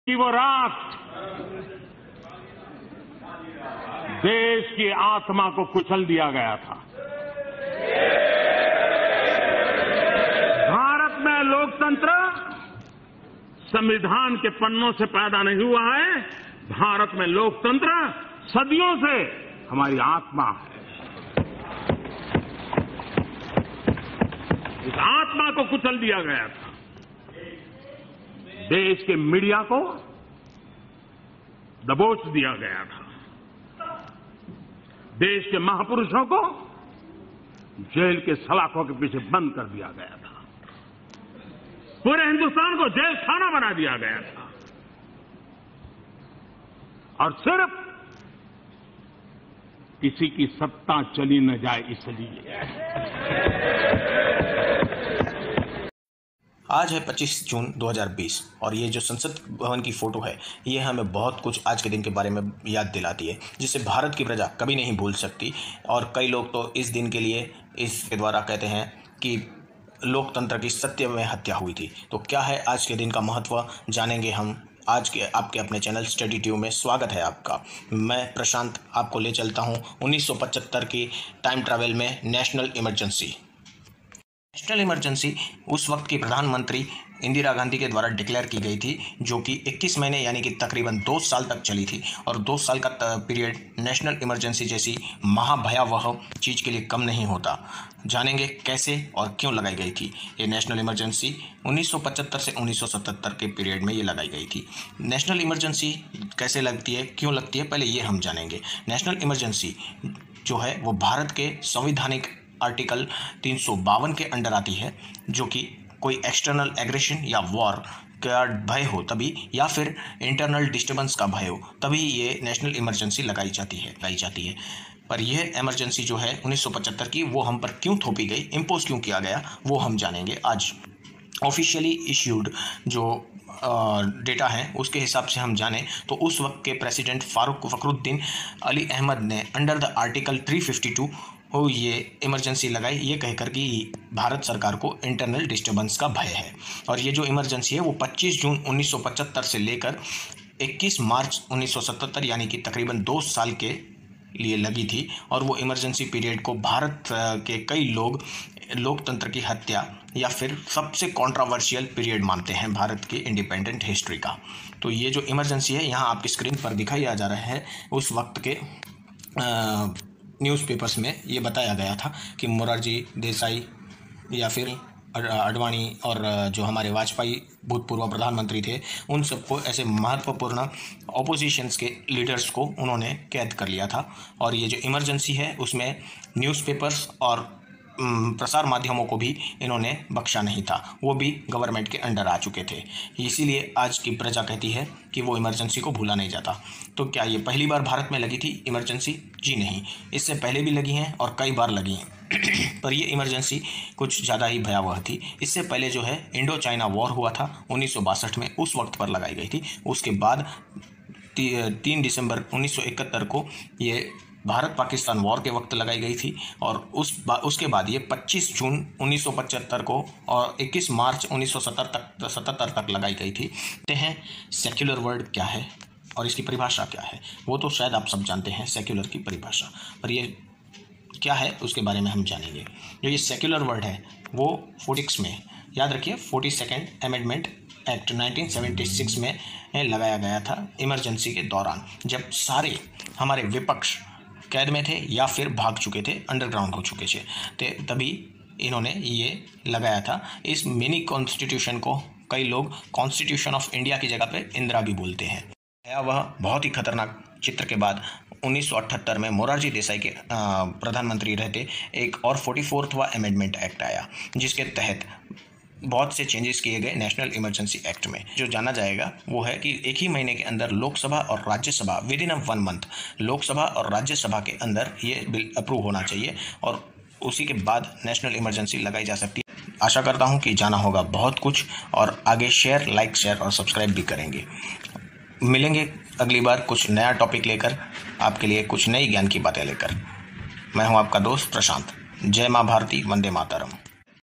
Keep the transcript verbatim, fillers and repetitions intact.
कि वो रात देश की आत्मा को कुचल दिया गया था। भारत में लोकतंत्र संविधान के पन्नों से पैदा नहीं हुआ है। भारत में लोकतंत्र सदियों से हमारी आत्मा है। इस आत्मा को कुचल दिया गया था। देश के मीडिया को दबोच दिया गया था। देश के महापुरुषों को जेल के सलाखों के पीछे बंद कर दिया गया था। पूरे हिंदुस्तान को जेल खाना बना दिया गया था। और सिर्फ किसी की सत्ता चली न जाए इसलिए। आज है पच्चीस जून दो हज़ार बीस और ये जो संसद भवन की फ़ोटो है ये हमें बहुत कुछ आज के दिन के बारे में याद दिलाती है, जिसे भारत की प्रजा कभी नहीं भूल सकती। और कई लोग तो इस दिन के लिए इसके द्वारा कहते हैं कि लोकतंत्र की सत्य में हत्या हुई थी। तो क्या है आज के दिन का महत्व, जानेंगे हम आज के आपके अपने चैनल स्टडी ट्यूब में। स्वागत है आपका। मैं प्रशांत आपको ले चलता हूँ उन्नीस सौ पचहत्तर की टाइम ट्रैवल में। नेशनल इमरजेंसी नेशनल इमरजेंसी उस वक्त की प्रधानमंत्री इंदिरा गांधी के द्वारा डिक्लेयर की गई थी, जो कि इक्कीस महीने यानी कि तकरीबन दो साल तक चली थी। और दो साल का पीरियड नेशनल इमरजेंसी जैसी महाभयावह चीज़ के लिए कम नहीं होता। जानेंगे कैसे और क्यों लगाई गई थी ये नेशनल इमरजेंसी। उन्नीस सौ पचहत्तर से उन्नीस सौ सतहत्तर के पीरियड में ये लगाई गई थी। नेशनल इमरजेंसी कैसे लगती है, क्यों लगती है, पहले ये हम जानेंगे। नेशनल इमरजेंसी जो है वो भारत के संवैधानिक आर्टिकल तीन सौ बावन के अंडर आती है, जो कि कोई एक्सटर्नल एग्रेशन या वॉर का भय हो तभी, या फिर इंटरनल डिस्टर्बेंस का भय हो तभी ये नेशनल इमरजेंसी लगाई जाती है लगाई जाती है पर यह इमरजेंसी जो है उन्नीस सौ पचहत्तर की, वो हम पर क्यों थोपी गई, इम्पोज क्यों किया गया, वो हम जानेंगे आज। ऑफिशियली इश्यूड जो डेटा है उसके हिसाब से हम जानें तो उस वक्त के प्रेसिडेंट फारूक फखरुद्दीन अली अहमद ने अंडर द आर्टिकल तीन सौ बावन हो ये इमरजेंसी लगाई, ये कहकर कि भारत सरकार को इंटरनल डिस्टर्बेंस का भय है। और ये जो इमरजेंसी है वो पच्चीस जून उन्नीस सौ पचहत्तर से लेकर इक्कीस मार्च उन्नीस सौ सतहत्तर यानी कि तकरीबन दो साल के लिए लगी थी। और वो इमरजेंसी पीरियड को भारत के कई लोग लोकतंत्र की हत्या या फिर सबसे कंट्रोवर्शियल पीरियड मानते हैं भारत की इंडिपेंडेंट हिस्ट्री का। तो ये जो इमरजेंसी है यहाँ आपकी स्क्रीन पर दिखाई आ जा रहा है। उस वक्त के आ, न्यूज़पेपर्स में ये बताया गया था कि मोरारजी देसाई या फिर अडवाणी और जो हमारे वाजपेयी भूतपूर्व प्रधानमंत्री थे, उन सबको ऐसे महत्वपूर्ण ऑपोजिशंस के लीडर्स को उन्होंने कैद कर लिया था। और ये जो इमरजेंसी है उसमें न्यूज़पेपर्स और प्रसार माध्यमों को भी इन्होंने बख्शा नहीं था, वो भी गवर्नमेंट के अंडर आ चुके थे। इसीलिए आज की प्रजा कहती है कि वो इमरजेंसी को भूला नहीं जाता। तो क्या ये पहली बार भारत में लगी थी इमरजेंसी? जी नहीं, इससे पहले भी लगी हैं और कई बार लगी हैं पर ये इमरजेंसी कुछ ज़्यादा ही भयावह थी। इससे पहले जो है इंडो चाइना वॉर हुआ था उन्नीस सौ बासठ में, उस वक्त पर लगाई गई थी। उसके बाद ती, तीन दिसंबर उन्नीस सौ इकहत्तर को ये भारत पाकिस्तान वॉर के वक्त लगाई गई थी। और उस बा, उसके बाद ये पच्चीस जून उन्नीस सौ पचहत्तर को और इक्कीस मार्च उन्नीस सौ सतहत्तर तक लगाई गई थी। ते हैं सेक्युलर वर्ड क्या है और इसकी परिभाषा क्या है, वो तो शायद आप सब जानते हैं सेक्युलर की परिभाषा, पर ये क्या है उसके बारे में हम जानेंगे। जो ये सेक्युलर वर्ड है वो फोर्टिक्स में, याद रखिए, forty second amendment act nineteen seventy six में लगाया गया था इमरजेंसी के दौरान, जब सारे हमारे विपक्ष कैद में थे या फिर भाग चुके थे, अंडरग्राउंड हो चुके थे, तभी इन्होंने ये लगाया था। इस मिनी कॉन्स्टिट्यूशन को कई लोग कॉन्स्टिट्यूशन ऑफ इंडिया की जगह पे इंदिरा भी बोलते हैं। वह बहुत ही खतरनाक चित्र के बाद उन्नीस सौ अठहत्तर में मोरारजी देसाई के प्रधानमंत्री रहते एक और फोर्टी फोर्थवा अमेंडमेंट एक्ट आया, जिसके तहत बहुत से चेंजेस किए गए नेशनल इमरजेंसी एक्ट में। जो जाना जाएगा वो है कि एक ही महीने के अंदर लोकसभा और Rajya Sabha, within a one month Lok Sabha और राज्यसभा के अंदर ये बिल अप्रूव होना चाहिए और उसी के बाद नेशनल इमरजेंसी लगाई जा सकती है। आशा करता हूँ कि जाना होगा बहुत कुछ और आगे शेयर, लाइक, शेयर और सब्सक्राइब भी करेंगे। मिलेंगे अगली बार कुछ नया टॉपिक लेकर, आपके लिए कुछ नई ज्ञान की बातें लेकर। मैं हूँ आपका दोस्त प्रशांत। जय माँ भारती, वंदे मातरम।